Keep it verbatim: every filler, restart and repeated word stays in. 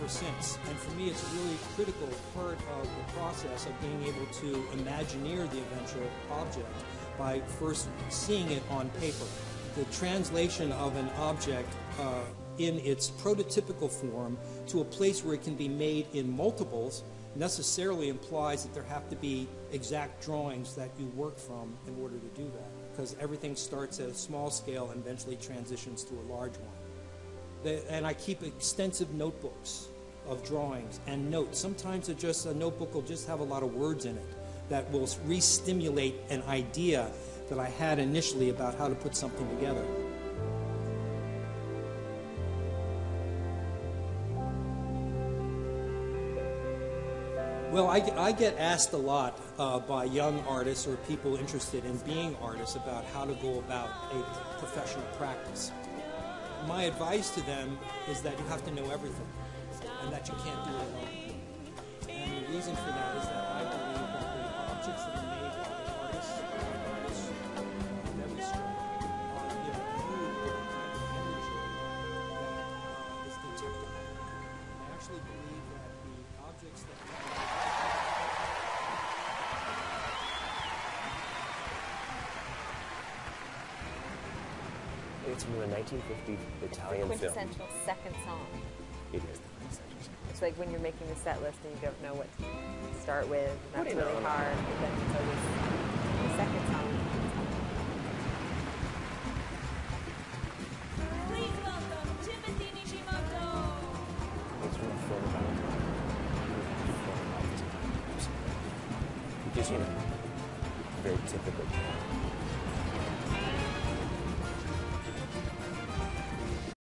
ever since. And for me, it's a really critical part of the process of being able to imagineer the eventual object by first seeing it on paper. The translation of an object uh, in its prototypical form to a place where it can be made in multiples necessarily implies that there have to be exact drawings that you work from in order to do that, because everything starts at a small scale and eventually transitions to a large one. The, and I keep extensive notebooks of drawings and notes. Sometimes it just a notebook will just have a lot of words in it that will re-stimulate an idea that I had initially about how to put something together. Well, I, I get asked a lot uh, by young artists or people interested in being artists about how to go about a professional practice. My advice to them is that you have to know everything and that you can't do it alone. And the reason for that is that I believe that the objects that are made by artists, artists of every stroke, are given food or energy that uh, is detectable. I actually believe that the objects that it's from a nineteen fifty Italian the film. quintessential second song. It is the quintessential second It's like when you're making a set list and you don't know what to start with. That's What do you really know? hard. But then it's always the second song. Please welcome Timothy Nishimoto. It's from a film about because, you know, very typical.